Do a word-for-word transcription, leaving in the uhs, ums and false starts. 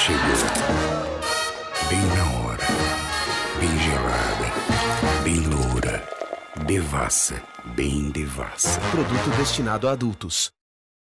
chegou. Bem na hora. Bem gelada. Bem loura. Devassa. Bem devassa. Produto destinado a adultos.